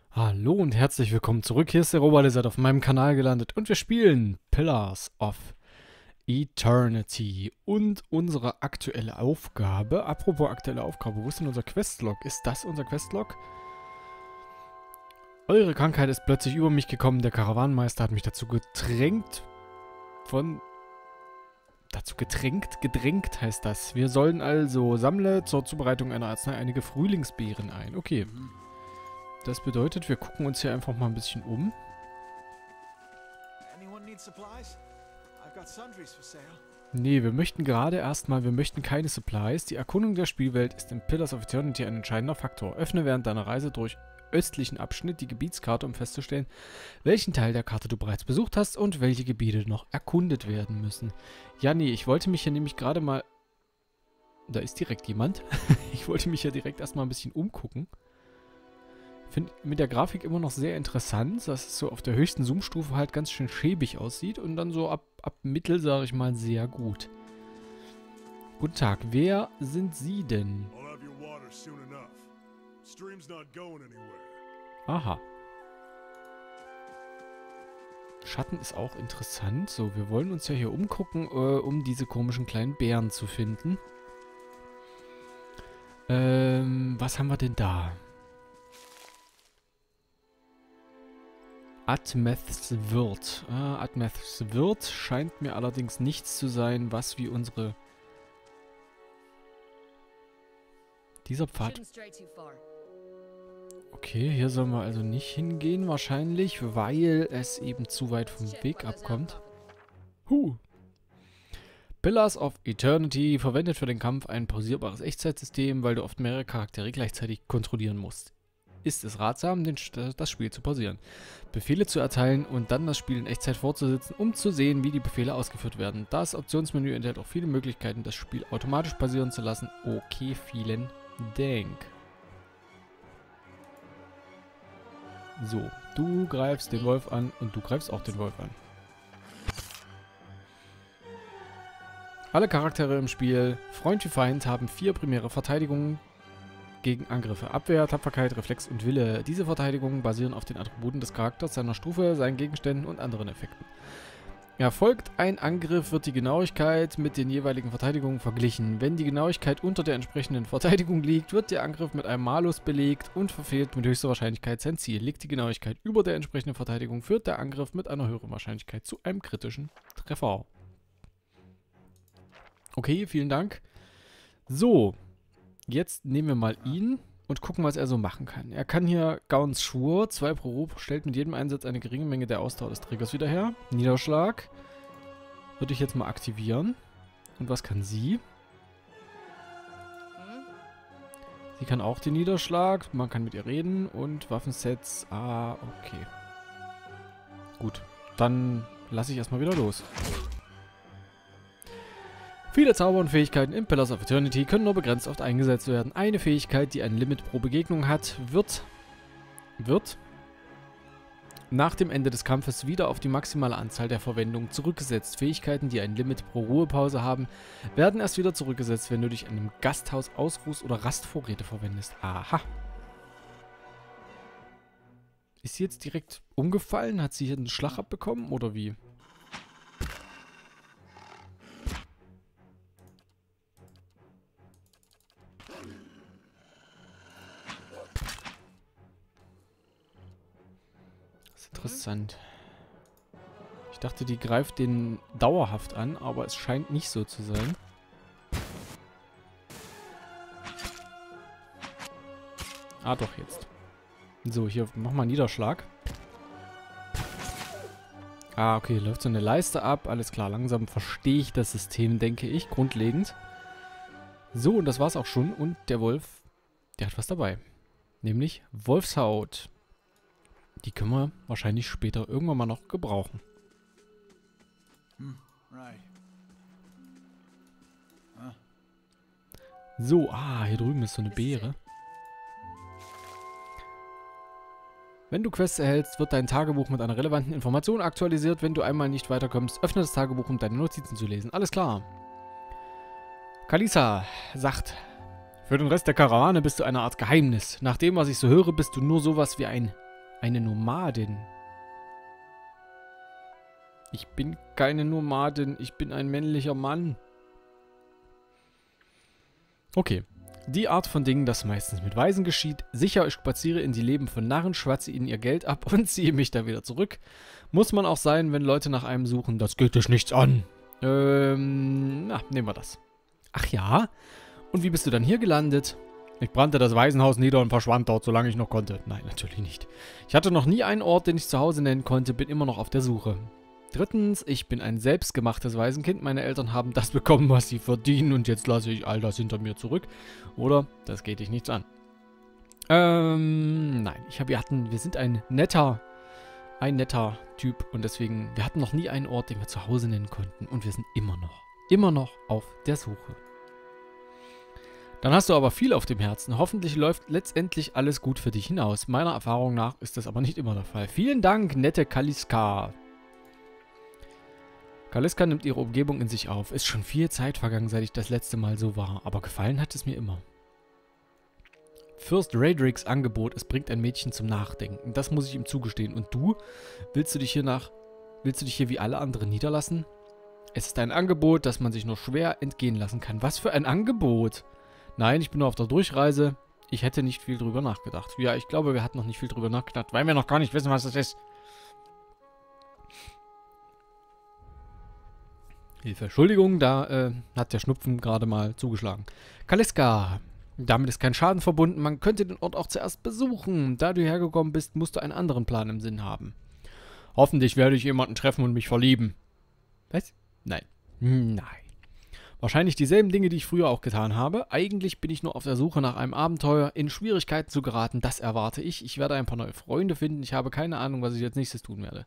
Hallo und herzlich willkommen zurück. Hier ist der Robert, ihr seid auf meinem Kanal gelandet und wir spielen Pillars of Eternity. Und unsere aktuelle Aufgabe, apropos aktuelle Aufgabe, wo ist denn unser Questlog? Ist das unser Questlog? Eure Krankheit ist plötzlich über mich gekommen. Der Karawanenmeister hat mich gedrängt heißt das. Wir sollen also sammle zur Zubereitung einer Arznei einige Frühlingsbeeren ein. Okay. Das bedeutet, wir gucken uns hier einfach mal ein bisschen um. Nee, wir möchten wir möchten keine Supplies. Die Erkundung der Spielwelt ist in Pillars of Eternity ein entscheidender Faktor. Öffne während deiner Reise durch östlichen Abschnitt die Gebietskarte, um festzustellen, welchen Teil der Karte du bereits besucht hast und welche Gebiete noch erkundet werden müssen. Ja, nee, ich wollte mich hier nämlich gerade mal... Da ist direkt jemand. Ich wollte mich ja direkt erstmal ein bisschen umgucken. Finde mit der Grafik immer noch sehr interessant, dass es so auf der höchsten Zoom-Stufe halt ganz schön schäbig aussieht und dann so ab Mittel, sage ich mal, sehr gut. Guten Tag, wer sind Sie denn? Aha. Schatten ist auch interessant. So, wir wollen uns ja hier umgucken, um diese komischen kleinen Bären zu finden. Was haben wir denn da? Admeths Wirt. Admeths Wirt scheint mir allerdings nichts zu sein, was wie unsere... Dieser Pfad... Okay, hier sollen wir also nicht hingehen wahrscheinlich, weil es eben zu weit vom Weg abkommt. Pillars of Eternity verwendet für den Kampf ein pausierbares Echtzeitsystem, weil du oft mehrere Charaktere gleichzeitig kontrollieren musst. Ist es ratsam, das Spiel zu pausieren, Befehle zu erteilen und dann das Spiel in Echtzeit fortzusetzen, um zu sehen, wie die Befehle ausgeführt werden. Das Optionsmenü enthält auch viele Möglichkeiten, das Spiel automatisch pausieren zu lassen. Okay, vielen Dank. So, du greifst den Wolf an und du greifst auch den Wolf an. Alle Charaktere im Spiel, Freund wie Feind, haben 4 primäre Verteidigungen gegen Angriffe. Abwehr, Tapferkeit, Reflex und Wille. Diese Verteidigungen basieren auf den Attributen des Charakters, seiner Stufe, seinen Gegenständen und anderen Effekten. Erfolgt ein Angriff, wird die Genauigkeit mit den jeweiligen Verteidigungen verglichen. Wenn die Genauigkeit unter der entsprechenden Verteidigung liegt, wird der Angriff mit einem Malus belegt und verfehlt mit höchster Wahrscheinlichkeit sein Ziel. Liegt die Genauigkeit über der entsprechenden Verteidigung, führt der Angriff mit einer höheren Wahrscheinlichkeit zu einem kritischen Treffer. Okay, vielen Dank. So. Jetzt nehmen wir mal ihn und gucken, was er so machen kann. Er kann hier Gauns Schwur, 2 pro Ruf, stellt mit jedem Einsatz eine geringe Menge der Ausdauer des Trägers wieder her. Niederschlag würde ich jetzt mal aktivieren. Und was kann sie? Sie kann auch den Niederschlag, man kann mit ihr reden und Waffensets. Ah, okay. Gut, dann lasse ich erstmal wieder los. Viele Zauber und Fähigkeiten in Pillars of Eternity können nur begrenzt oft eingesetzt werden. Eine Fähigkeit, die ein Limit pro Begegnung hat, wird nach dem Ende des Kampfes wieder auf die maximale Anzahl der Verwendungen zurückgesetzt. Fähigkeiten, die ein Limit pro Ruhepause haben, werden erst wieder zurückgesetzt, wenn du dich in einem Gasthaus ausruhst oder Rastvorräte verwendest. Aha. Ist sie jetzt direkt umgefallen? Hat sie hier einen Schlag abbekommen oder wie? Interessant. Ich dachte, die greift den dauerhaft an, aber es scheint nicht so zu sein. Ah, doch, jetzt. So, hier, mach mal Niederschlag. Ah, okay, läuft so eine Leiste ab. Alles klar, langsam verstehe ich das System, denke ich, grundlegend. So, und das war's auch schon. Und der Wolf, der hat was dabei. Nämlich Wolfshaut. Die können wir wahrscheinlich später irgendwann mal noch gebrauchen. So, hier drüben ist so eine Beere. Wenn du Quests erhältst, wird dein Tagebuch mit einer relevanten Information aktualisiert. Wenn du einmal nicht weiterkommst, öffne das Tagebuch, um deine Notizen zu lesen. Alles klar. Kalisa sagt, für den Rest der Karawane bist du eine Art Geheimnis. Nach dem, was ich so höre, bist du nur sowas wie ein Eine Nomadin. Ich bin keine Nomadin, ich bin ein männlicher Mann. Okay. Die Art von Dingen, das meistens mit Weisen geschieht. Sicher, ich spaziere in die Leben von Narren, schwatze ihnen ihr Geld ab und ziehe mich dann wieder zurück. Muss man auch sein, wenn Leute nach einem suchen. Das geht dich nichts an. Na, nehmen wir das. Ach ja? Und wie bist du dann hier gelandet? Ich brannte das Waisenhaus nieder und verschwand dort, solange ich noch konnte. Nein, natürlich nicht. Ich hatte noch nie einen Ort, den ich zu Hause nennen konnte, bin immer noch auf der Suche. Drittens, ich bin ein selbstgemachtes Waisenkind. Meine Eltern haben das bekommen, was sie verdienen und jetzt lasse ich all das hinter mir zurück. Oder, das geht dich nichts an. Nein, wir sind ein netter Typ und deswegen, wir hatten noch nie einen Ort, den wir zu Hause nennen konnten und wir sind immer noch auf der Suche. Dann hast du aber viel auf dem Herzen. Hoffentlich läuft letztendlich alles gut für dich hinaus. Meiner Erfahrung nach ist das aber nicht immer der Fall. Vielen Dank, nette Kaliska. Kaliska nimmt ihre Umgebung in sich auf. Ist schon viel Zeit vergangen, seit ich das letzte Mal so war, aber gefallen hat es mir immer. Fürst Raedricks Angebot, es bringt ein Mädchen zum Nachdenken. Das muss ich ihm zugestehen. Und du? Willst du dich hier wie alle anderen niederlassen? Es ist ein Angebot, das man sich nur schwer entgehen lassen kann. Was für ein Angebot? Nein, ich bin nur auf der Durchreise. Ich hätte nicht viel drüber nachgedacht. Ja, ich glaube, wir hatten noch nicht viel drüber nachgedacht, weil wir noch gar nicht wissen, was das ist. Hilfe, Entschuldigung, da hat der Schnupfen gerade mal zugeschlagen. Kaliska, damit ist kein Schaden verbunden, man könnte den Ort auch zuerst besuchen. Da du hergekommen bist, musst du einen anderen Plan im Sinn haben. Hoffentlich werde ich jemanden treffen und mich verlieben. Was? Nein. Nein. Wahrscheinlich dieselben Dinge, die ich früher auch getan habe. Eigentlich bin ich nur auf der Suche nach einem Abenteuer, in Schwierigkeiten zu geraten, das erwarte ich. Ich werde ein paar neue Freunde finden, ich habe keine Ahnung, was ich als nächstes tun werde.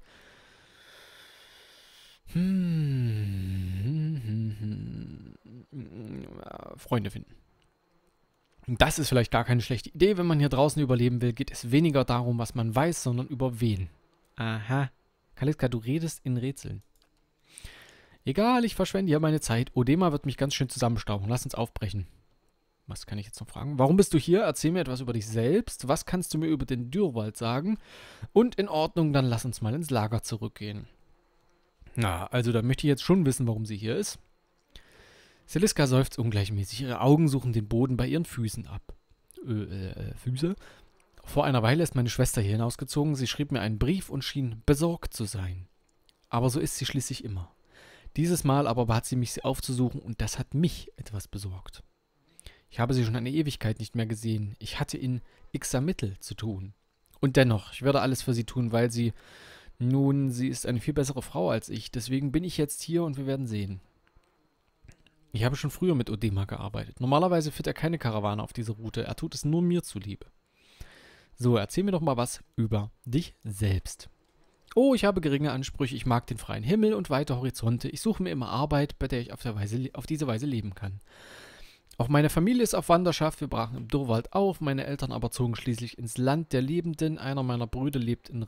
Freunde finden. Das ist vielleicht gar keine schlechte Idee, wenn man hier draußen überleben will, geht es weniger darum, was man weiß, sondern über wen. Aha. Kaliska, du redest in Rätseln. Egal, ich verschwende hier meine Zeit. Odema wird mich ganz schön zusammenstauchen. Lass uns aufbrechen. Was kann ich jetzt noch fragen? Warum bist du hier? Erzähl mir etwas über dich selbst. Was kannst du mir über den Dürrwald sagen? Und in Ordnung, dann lass uns mal ins Lager zurückgehen. Na, also da möchte ich jetzt schon wissen, warum sie hier ist. Seliska seufzt ungleichmäßig. Ihre Augen suchen den Boden bei ihren Füßen ab. Füße? Vor einer Weile ist meine Schwester hier hinausgezogen. Sie schrieb mir einen Brief und schien besorgt zu sein. Aber so ist sie schließlich immer. Dieses Mal aber bat sie mich, sie aufzusuchen und das hat mich etwas besorgt. Ich habe sie schon eine Ewigkeit nicht mehr gesehen. Ich hatte in Ixamitl zu tun. Und dennoch, ich werde alles für sie tun, weil sie... Nun, sie ist eine viel bessere Frau als ich. Deswegen bin ich jetzt hier und wir werden sehen. Ich habe schon früher mit Odema gearbeitet. Normalerweise führt er keine Karawane auf diese Route. Er tut es nur mir zuliebe. So, erzähl mir doch mal was über dich selbst. Oh, ich habe geringe Ansprüche. Ich mag den freien Himmel und weite Horizonte. Ich suche mir immer Arbeit, bei der ich auf diese Weise leben kann. Auch meine Familie ist auf Wanderschaft. Wir brachen im Dürrwald auf. Meine Eltern aber zogen schließlich ins Land der Lebenden. Einer meiner Brüder lebt in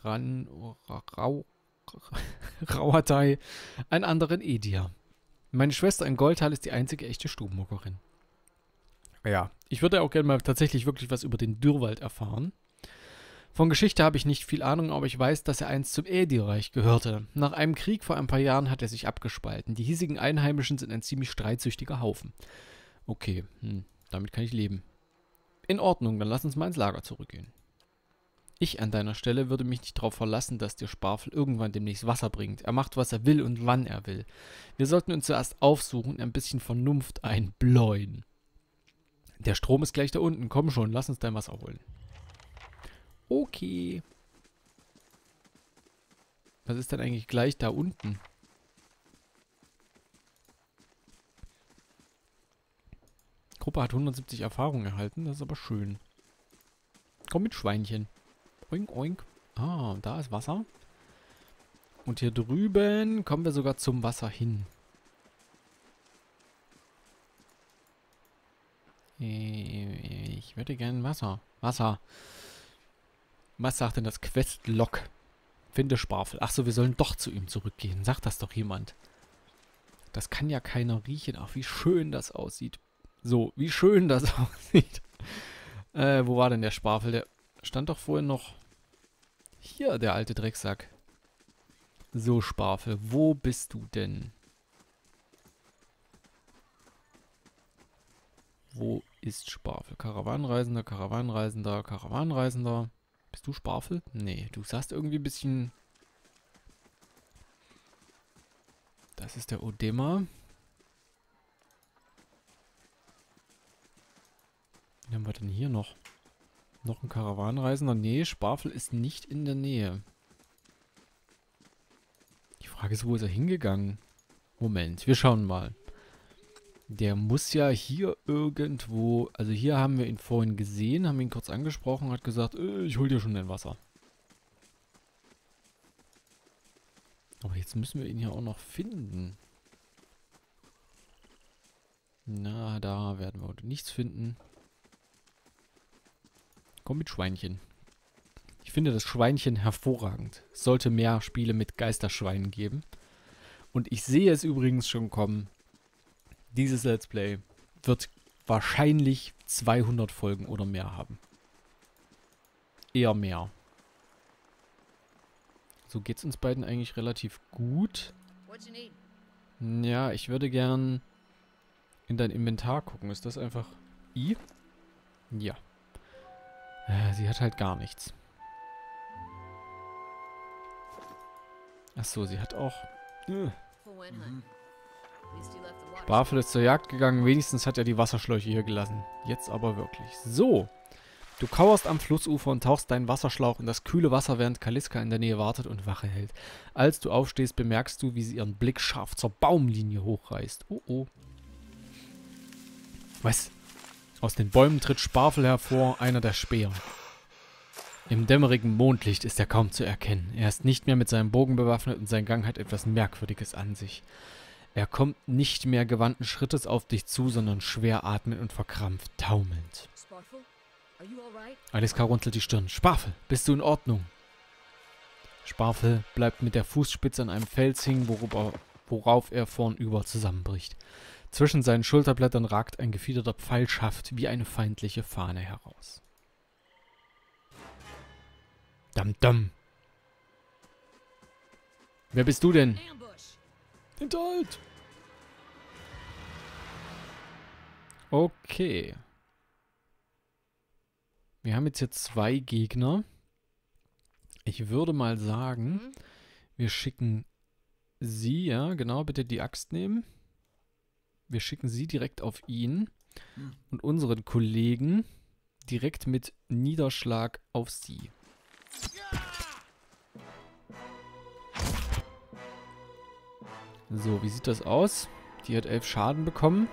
Rauatei, ein anderer in Edir. Meine Schwester in Goldhall ist die einzige echte Stubenmuckerin. Ja, ich würde auch gerne mal tatsächlich wirklich was über den Dürrwald erfahren. Von Geschichte habe ich nicht viel Ahnung, aber ich weiß, dass er einst zum Edirreich gehörte. Nach einem Krieg vor ein paar Jahren hat er sich abgespalten. Die hiesigen Einheimischen sind ein ziemlich streitsüchtiger Haufen. Okay, damit kann ich leben. In Ordnung, dann lass uns mal ins Lager zurückgehen. Ich an deiner Stelle würde mich nicht darauf verlassen, dass dir Sparfel irgendwann demnächst Wasser bringt. Er macht, was er will und wann er will. Wir sollten uns zuerst aufsuchen und ein bisschen Vernunft einbläuen. Der Strom ist gleich da unten. Komm schon, lass uns dein Wasser holen. Okay. Was ist denn eigentlich gleich da unten? Gruppe hat 170 Erfahrungen erhalten. Das ist aber schön. Komm mit, Schweinchen. Oink, oink. Ah, da ist Wasser. Und hier drüben kommen wir sogar zum Wasser hin. Ich würde gerne Wasser. Wasser. Was sagt denn das Questlog? Finde Sparfel. Achso, wir sollen doch zu ihm zurückgehen. Sagt das doch jemand. Das kann ja keiner riechen. Ach, wie schön das aussieht. So, wie schön das aussieht. Wo war denn der Sparfel? Der stand doch vorhin noch Hier, der alte Drecksack. So, Sparfel, wo bist du denn? Wo ist Sparfel? Karawanenreisender, Karawanenreisender, Karawanenreisender. Bist du Sparfel? Nee, du sahst irgendwie ein bisschen... Das ist der Odema. Wen haben wir denn hier noch? Noch ein Karawanenreisender? Nee, Sparfel ist nicht in der Nähe. Die Frage ist, wo ist er hingegangen? Moment, wir schauen mal. Der muss ja hier irgendwo... Also hier haben wir ihn vorhin gesehen, haben ihn kurz angesprochen, hat gesagt, ich hol dir schon dein Wasser. Aber jetzt müssen wir ihn ja auch noch finden. Na, da werden wir heute nichts finden. Komm mit Schweinchen. Ich finde das Schweinchen hervorragend. Es sollte mehr Spiele mit Geisterschweinen geben. Und ich sehe es übrigens schon kommen. Dieses Let's Play wird wahrscheinlich 200 Folgen oder mehr haben. Eher mehr. So geht's uns beiden eigentlich relativ gut. Ja, ich würde gern in dein Inventar gucken. Ist das einfach I? Ja. Sie hat halt gar nichts. Achso, sie hat auch... Sparfel ist zur Jagd gegangen. Wenigstens hat er die Wasserschläuche hier gelassen. Jetzt aber wirklich. So. Du kauerst am Flussufer und tauchst deinen Wasserschlauch in das kühle Wasser, während Kaliska in der Nähe wartet und Wache hält. Als du aufstehst, bemerkst du, wie sie ihren Blick scharf zur Baumlinie hochreißt. Oh oh. Was? Aus den Bäumen tritt Sparfel hervor, einer der Späher. Im dämmerigen Mondlicht ist er kaum zu erkennen. Er ist nicht mehr mit seinem Bogen bewaffnet und sein Gang hat etwas Merkwürdiges an sich. Er kommt nicht mehr gewandten Schrittes auf dich zu, sondern schwer atmend und verkrampft, taumelnd. Aliska runzelt die Stirn. Sparfel, bist du in Ordnung? Sparfel bleibt mit der Fußspitze an einem Fels hängen, worauf er vornüber zusammenbricht. Zwischen seinen Schulterblättern ragt ein gefiederter Pfeilschaft wie eine feindliche Fahne heraus. Dam. Wer bist du denn? Hinterhalt! Okay. Wir haben jetzt hier 2 Gegner. Ich würde mal sagen, wir schicken sie, ja genau, bitte die Axt nehmen. Wir schicken sie direkt auf ihn und unseren Kollegen direkt mit Niederschlag auf sie. So, wie sieht das aus? Die hat 11 Schaden bekommen.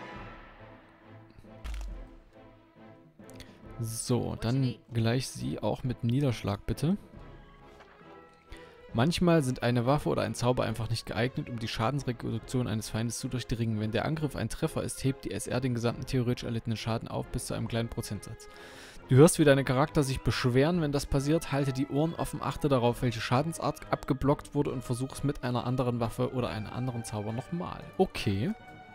So, dann gleich sie auch mit Niederschlag, bitte. Manchmal sind eine Waffe oder ein Zauber einfach nicht geeignet, um die Schadensreduktion eines Feindes zu durchdringen. Wenn der Angriff ein Treffer ist, hebt die SR den gesamten theoretisch erlittenen Schaden auf bis zu einem kleinen Prozentsatz. Du hörst, wie deine Charakter sich beschweren, wenn das passiert. Halte die Ohren offen, achte darauf, welche Schadensart abgeblockt wurde und versuch es mit einer anderen Waffe oder einem anderen Zauber nochmal. Okay.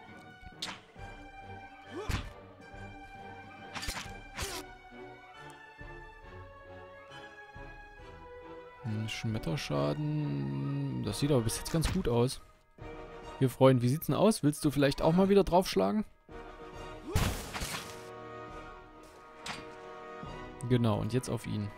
Schmetterschaden. Das sieht aber bis jetzt ganz gut aus. Hier, Freund, wie sieht's denn aus? Willst du vielleicht auch mal wieder draufschlagen? Genau, und jetzt auf ihn.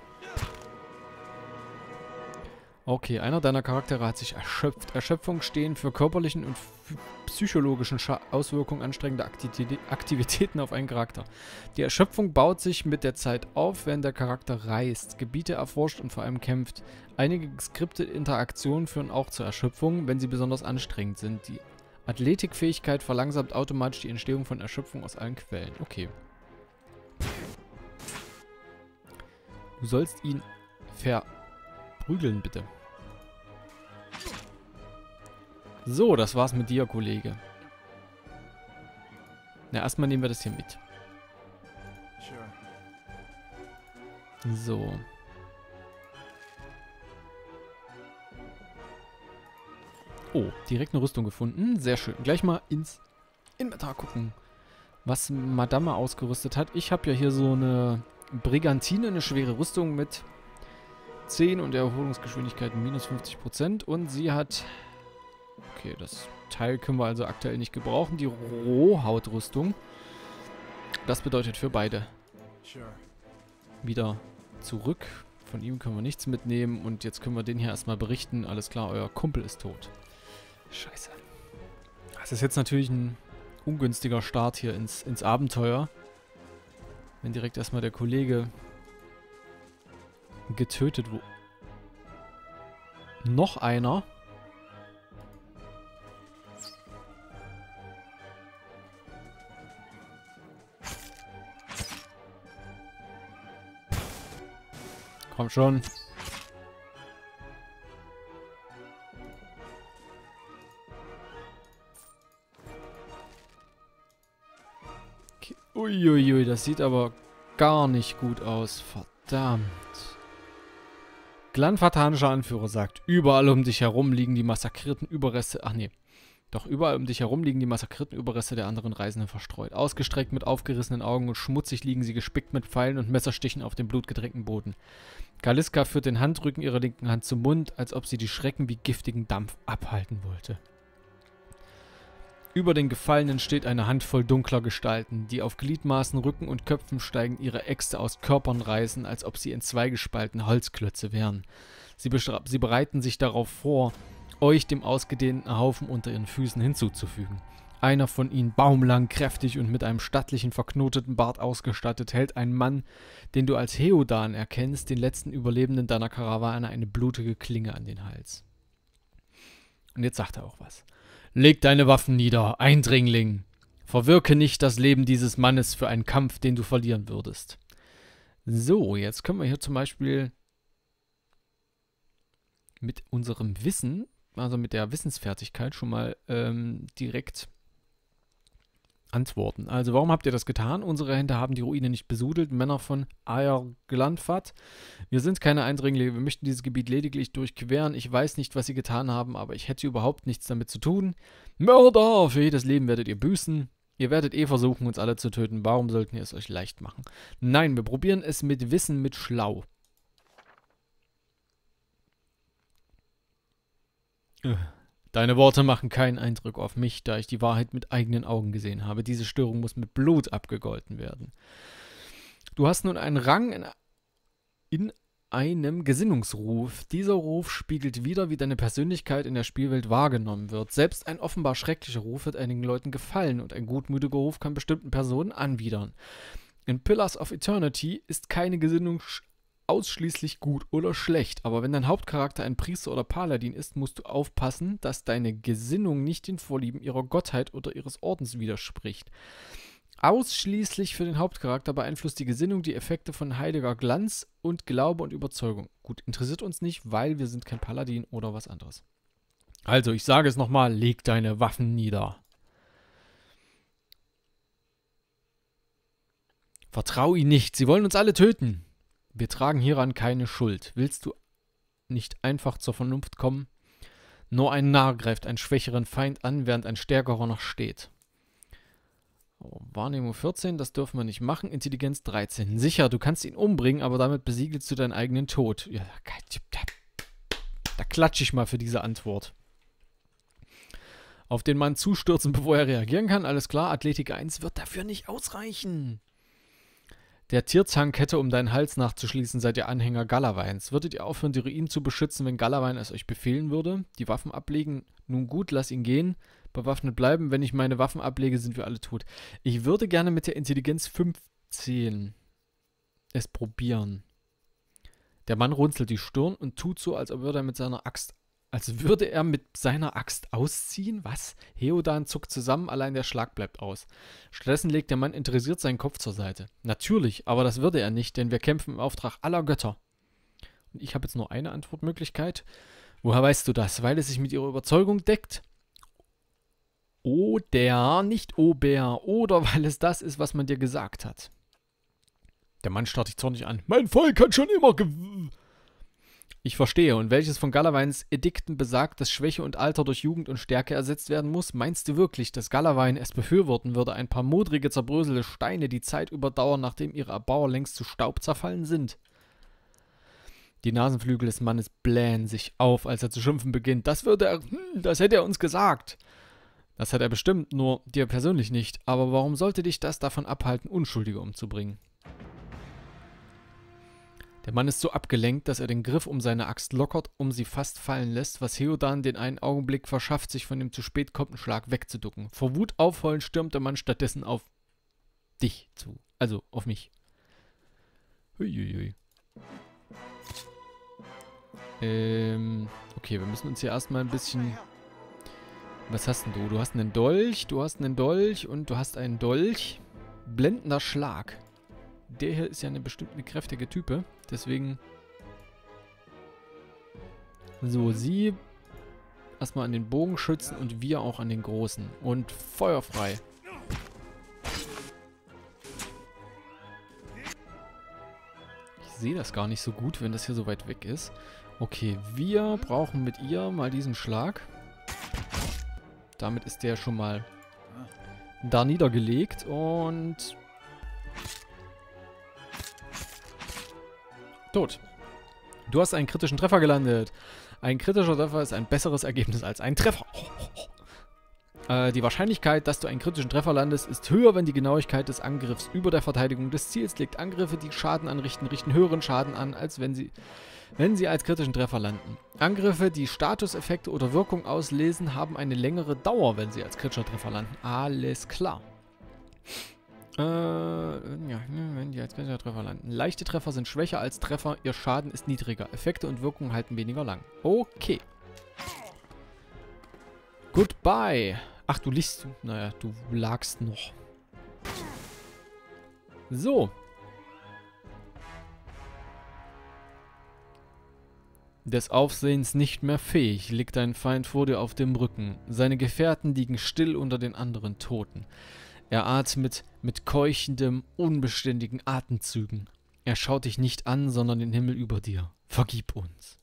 Okay, einer deiner Charaktere hat sich erschöpft. Erschöpfung stehen für körperlichen und psychologischen Auswirkungen anstrengender Aktivitäten auf einen Charakter. Die Erschöpfung baut sich mit der Zeit auf, wenn der Charakter reist, Gebiete erforscht und vor allem kämpft. Einige geskriptete Interaktionen führen auch zur Erschöpfung, wenn sie besonders anstrengend sind. Die Athletikfähigkeit verlangsamt automatisch die Entstehung von Erschöpfung aus allen Quellen. Okay. Du sollst ihn verprügeln, bitte. So, das war's mit dir, Kollege. Na, erstmal nehmen wir das hier mit. So. Oh, direkt eine Rüstung gefunden. Sehr schön. Gleich mal ins Inventar gucken, was Madame ausgerüstet hat. Ich habe ja hier so eine Brigantine, eine schwere Rüstung mit 10 und Erholungsgeschwindigkeit minus 50%. Und sie hat... Okay, das Teil können wir also aktuell nicht gebrauchen. Die Rohhautrüstung. Das bedeutet für beide wieder zurück. Von ihm können wir nichts mitnehmen. Und jetzt können wir den hier erstmal berichten. Alles klar, euer Kumpel ist tot. Scheiße. Das ist jetzt natürlich ein ungünstiger Start hier ins Abenteuer. Wenn direkt erstmal der Kollege getötet wurde. Noch einer. Komm schon. Okay. Uiuiui, das sieht aber gar nicht gut aus. Verdammt. Glanfatanischer Anführer sagt, überall um dich herum liegen die massakrierten Überreste... Ach nee. Doch überall um dich herum liegen die massakrierten Überreste der anderen Reisenden verstreut. Ausgestreckt mit aufgerissenen Augen und schmutzig liegen sie gespickt mit Pfeilen und Messerstichen auf dem blutgetränkten Boden. Kaliska führt den Handrücken ihrer linken Hand zum Mund, als ob sie die Schrecken wie giftigen Dampf abhalten wollte. Über den Gefallenen steht eine Handvoll dunkler Gestalten, die auf Gliedmaßen, Rücken und Köpfen steigen, ihre Äxte aus Körpern reißen, als ob sie in zwei gespaltene Holzklötze wären. Sie bereiten sich darauf vor, euch dem ausgedehnten Haufen unter ihren Füßen hinzuzufügen. Einer von ihnen, baumlang, kräftig und mit einem stattlichen, verknoteten Bart ausgestattet, hält einen Mann, den du als Heodan erkennst, den letzten Überlebenden deiner Karawane, eine blutige Klinge an den Hals. Und jetzt sagt er auch was. Leg deine Waffen nieder, Eindringling. Verwirke nicht das Leben dieses Mannes für einen Kampf, den du verlieren würdest. So, jetzt können wir hier zum Beispiel mit unserem Wissen, also mit der Wissensfertigkeit schon mal direkt antworten. Also, warum habt ihr das getan? Unsere Hände haben die Ruine nicht besudelt. Männer von Aer-Glanfat. Wir sind keine Eindringlinge. Wir möchten dieses Gebiet lediglich durchqueren. Ich weiß nicht, was sie getan haben, aber ich hätte überhaupt nichts damit zu tun. Mörder! Für jedes Leben werdet ihr büßen. Ihr werdet eh versuchen, uns alle zu töten. Warum sollten wir es euch leicht machen? Nein, wir probieren es mit Wissen, mit Schlau. Deine Worte machen keinen Eindruck auf mich, da ich die Wahrheit mit eigenen Augen gesehen habe. Diese Störung muss mit Blut abgegolten werden. Du hast nun einen Rang in einem Gesinnungsruf. Dieser Ruf spiegelt wider, wie deine Persönlichkeit in der Spielwelt wahrgenommen wird. Selbst ein offenbar schrecklicher Ruf wird einigen Leuten gefallen und ein gutmütiger Ruf kann bestimmten Personen anwidern. In Pillars of Eternity ist keine Gesinnung ausschließlich gut oder schlecht, aber wenn dein Hauptcharakter ein Priester oder Paladin ist, musst du aufpassen, dass deine Gesinnung nicht den Vorlieben ihrer Gottheit oder ihres Ordens widerspricht. Ausschließlich für den Hauptcharakter beeinflusst die Gesinnung die Effekte von heiliger Glanz und Glaube und Überzeugung. Gut, interessiert uns nicht, weil wir sind kein Paladin oder was anderes. Also, ich sage es nochmal, leg deine Waffen nieder. Vertrau ihnen nicht, sie wollen uns alle töten. Wir tragen hieran keine Schuld. Willst du nicht einfach zur Vernunft kommen? Nur ein Narr greift einen schwächeren Feind an, während ein stärkerer noch steht. Oh, Wahrnehmung 14, das dürfen wir nicht machen. Intelligenz 13. Sicher, du kannst ihn umbringen, aber damit besiegelst du deinen eigenen Tod. Ja, da klatsche ich mal für diese Antwort. Auf den Mann zustürzen, bevor er reagieren kann. Alles klar, Athletik 1 wird dafür nicht ausreichen. Der Tierzahnkette um deinen Hals nachzuschließen, seid ihr Anhänger Galaweins. Würdet ihr aufhören, die Ruinen zu beschützen, wenn Galawein es euch befehlen würde? Die Waffen ablegen? Nun gut, lass ihn gehen. Bewaffnet bleiben. Wenn ich meine Waffen ablege, sind wir alle tot. Ich würde gerne mit der Intelligenz 15 es probieren. Der Mann runzelt die Stirn und tut so, als würde er mit seiner Axt ausziehen? Was? Heodan zuckt zusammen, allein der Schlag bleibt aus. Stattdessen legt der Mann interessiert seinen Kopf zur Seite. Natürlich, aber das würde er nicht, denn wir kämpfen im Auftrag aller Götter. Und ich habe jetzt nur eine Antwortmöglichkeit. Woher weißt du das? Weil es sich mit ihrer Überzeugung deckt? Oder, nicht Ober, oder weil es das ist, was man dir gesagt hat. Der Mann starrt dich zornig an. Mein Volk hat schon immer Ich verstehe. Und welches von Galaweins Edikten besagt, dass Schwäche und Alter durch Jugend und Stärke ersetzt werden muss? Meinst du wirklich, dass Galawein es befürworten würde, ein paar modrige, zerbröselte Steine die Zeit überdauern, nachdem ihre Erbauer längst zu Staub zerfallen sind? Die Nasenflügel des Mannes blähen sich auf, als er zu schimpfen beginnt. Das hätte er uns gesagt. Das hat er bestimmt, nur dir persönlich nicht. Aber warum sollte dich das davon abhalten, Unschuldige umzubringen? Der Mann ist so abgelenkt, dass er den Griff um seine Axt lockert, sie fast fallen lässt, was Heodan den einen Augenblick verschafft, sich von dem zu spät kommenden Schlag wegzuducken. Vor Wut aufheulend stürmt der Mann stattdessen auf dich zu. Also auf mich. Huiuiui. Okay, wir müssen uns hier erstmal ein bisschen... Was hast denn du? Du hast einen Dolch und du hast einen Dolch. Blendender Schlag. Der hier ist ja eine bestimmte kräftige Type. Deswegen... So, sie erstmal an den Bogenschützen und wir auch an den Großen. Und feuerfrei. Ich sehe das gar nicht so gut, wenn das hier so weit weg ist. Okay, wir brauchen mit ihr mal diesen Schlag. Damit ist der schon mal da niedergelegt und... Tot. Du hast einen kritischen Treffer gelandet. Ein kritischer Treffer ist ein besseres Ergebnis als ein Treffer. Die Wahrscheinlichkeit, dass du einen kritischen Treffer landest, ist höher, wenn die Genauigkeit des Angriffs über der Verteidigung des Ziels liegt. Angriffe, die Schaden anrichten, richten höheren Schaden an, als wenn sie als kritischen Treffer landen. Angriffe, die Statuseffekte oder Wirkung auslesen, haben eine längere Dauer, wenn sie als kritischer Treffer landen. Alles klar. Ja, wenn die als kritischer Treffer landen. Leichte Treffer sind schwächer als Treffer, ihr Schaden ist niedriger. Effekte und Wirkungen halten weniger lang. Okay. Goodbye. Ach, du liegst... Naja, du lagst noch. So. Des Aufsehens nicht mehr fähig, liegt ein Feind vor dir auf dem Rücken. Seine Gefährten liegen still unter den anderen Toten. Er atmet mit keuchendem, unbeständigen Atemzügen. Er schaut dich nicht an, sondern den Himmel über dir. Vergib uns.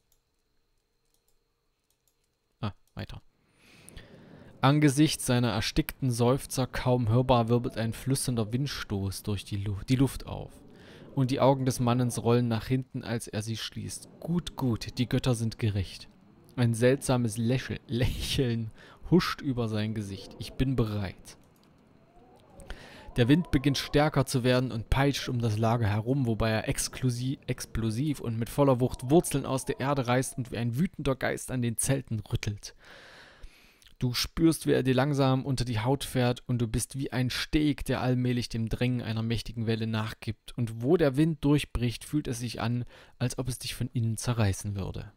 Weiter. Angesichts seiner erstickten Seufzer kaum hörbar wirbelt ein flüsternder Windstoß durch die Luft auf. Und die Augen des Mannes rollen nach hinten, als er sie schließt. Gut, gut, die Götter sind gerecht. Ein seltsames Lächeln huscht über sein Gesicht. Ich bin bereit. Der Wind beginnt stärker zu werden und peitscht um das Lager herum, wobei er explosiv und mit voller Wucht Wurzeln aus der Erde reißt und wie ein wütender Geist an den Zelten rüttelt. Du spürst, wie er dir langsam unter die Haut fährt und du bist wie ein Steg, der allmählich dem Drängen einer mächtigen Welle nachgibt. Und wo der Wind durchbricht, fühlt es sich an, als ob es dich von innen zerreißen würde.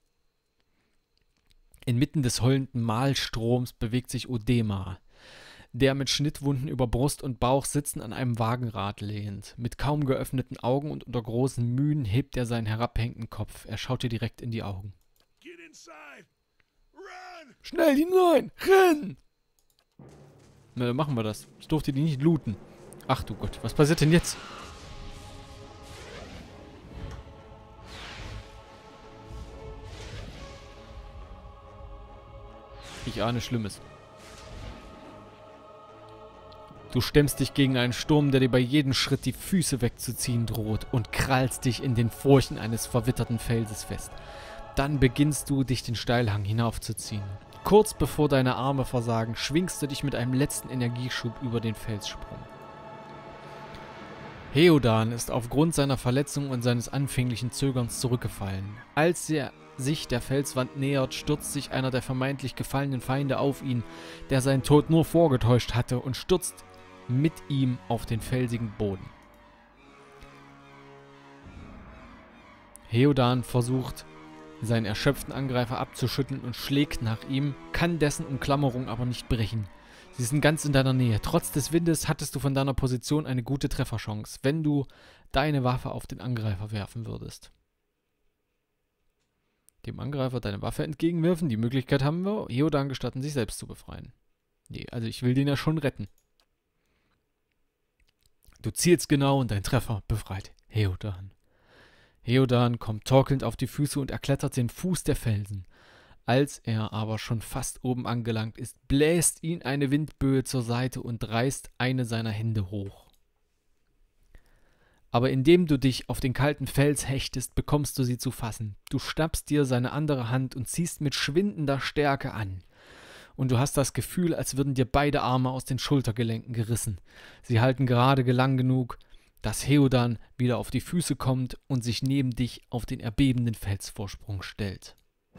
Inmitten des heulenden Mahlstroms bewegt sich Odema, der mit Schnittwunden über Brust und Bauch sitzend an einem Wagenrad lehnt. Mit kaum geöffneten Augen und unter großen Mühen hebt er seinen herabhängenden Kopf. Er schaut dir direkt in die Augen. Schnell hinein! Renn! Na, dann machen wir das. Ich durfte die nicht looten. Ach du Gott, was passiert denn jetzt? Ich ahne Schlimmes. Du stemmst dich gegen einen Sturm, der dir bei jedem Schritt die Füße wegzuziehen droht und krallst dich in den Furchen eines verwitterten Felses fest. Dann beginnst du, dich den Steilhang hinaufzuziehen. Kurz bevor deine Arme versagen, schwingst du dich mit einem letzten Energieschub über den Felssprung. Heodan ist aufgrund seiner Verletzung und seines anfänglichen Zögerns zurückgefallen. Als er sich der Felswand nähert, stürzt sich einer der vermeintlich gefallenen Feinde auf ihn, der seinen Tod nur vorgetäuscht hatte, und stürzt mit ihm auf den felsigen Boden. Heodan versucht, seinen erschöpften Angreifer abzuschütteln und schlägt nach ihm, kann dessen Umklammerung aber nicht brechen. Sie sind ganz in deiner Nähe. Trotz des Windes hattest du von deiner Position eine gute Trefferchance, wenn du deine Waffe auf den Angreifer werfen würdest. Dem Angreifer deine Waffe entgegenwerfen, die Möglichkeit haben wir, Heodan gestatten, sich selbst zu befreien. Nee, also ich will den ja schon retten. Du zielst genau und dein Treffer befreit Heodan. Heodan kommt torkelnd auf die Füße und erklettert den Fuß der Felsen. Als er aber schon fast oben angelangt ist, bläst ihn eine Windböe zur Seite und reißt eine seiner Hände hoch. Aber indem du dich auf den kalten Fels hechtest, bekommst du sie zu fassen. Du schnappst dir seine andere Hand und ziehst mit schwindender Stärke an. Und du hast das Gefühl, als würden dir beide Arme aus den Schultergelenken gerissen. Sie halten gerade lang genug, dass Heodan wieder auf die Füße kommt und sich neben dich auf den erbebenden Felsvorsprung stellt.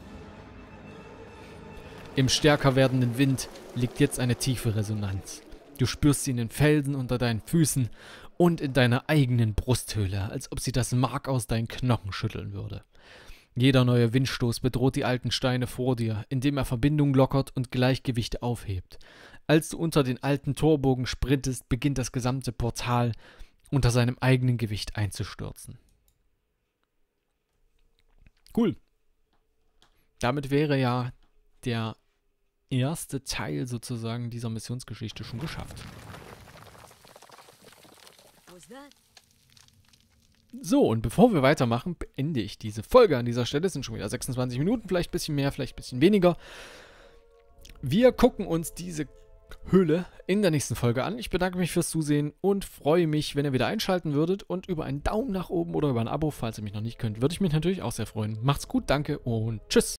Im stärker werdenden Wind liegt jetzt eine tiefe Resonanz. Du spürst sie in den Felsen unter deinen Füßen und in deiner eigenen Brusthöhle, als ob sie das Mark aus deinen Knochen schütteln würde. Jeder neue Windstoß bedroht die alten Steine vor dir, indem er Verbindungen lockert und Gleichgewichte aufhebt. Als du unter den alten Torbogen sprintest, beginnt das gesamte Portal unter seinem eigenen Gewicht einzustürzen. Cool. Damit wäre ja der erste Teil sozusagen dieser Missionsgeschichte schon geschafft. So, und bevor wir weitermachen, beende ich diese Folge an dieser Stelle. Es sind schon wieder 26 Minuten, vielleicht ein bisschen mehr, vielleicht ein bisschen weniger. Wir gucken uns diese Höhle in der nächsten Folge an. Ich bedanke mich fürs Zusehen und freue mich, wenn ihr wieder einschalten würdet, und über einen Daumen nach oben oder über ein Abo, falls ihr mich noch nicht könnt, würde ich mich natürlich auch sehr freuen. Macht's gut, danke und tschüss.